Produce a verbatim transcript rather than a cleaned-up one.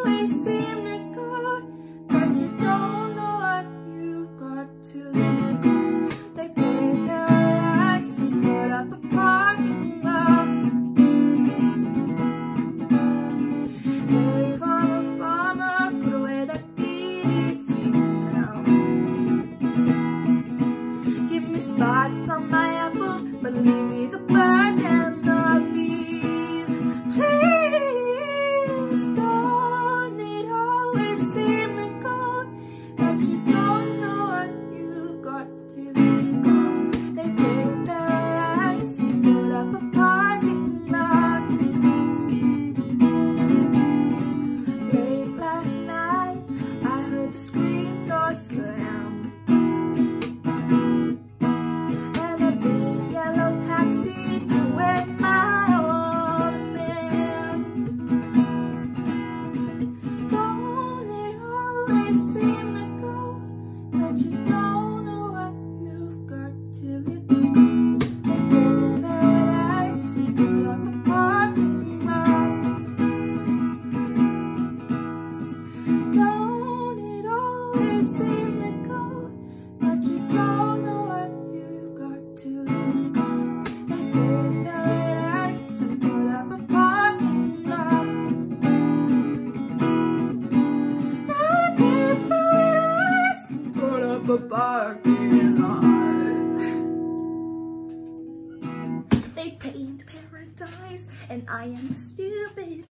always seem to go, but you don't know what you've got till it's gone. They paid their lives and put up a parking lot. Hey, farmer, farmer, put away that D D T now. Give me spots on my apples, but leave me the bird and the bees. Please don't it always seem to go, that you don't know what you got till it's gone. They gave their eyes and put up a parking lot. Late last night, I heard the screen door slam. Taxi to where my old man. Don't it always seem to go, that you don't know what you've got till it's gone. They gave their eyes and put up a parking lot. Don't it always seem to go, that you don't know what you've got till it's gone. A parking lot. They paid paradise, and I am stupid.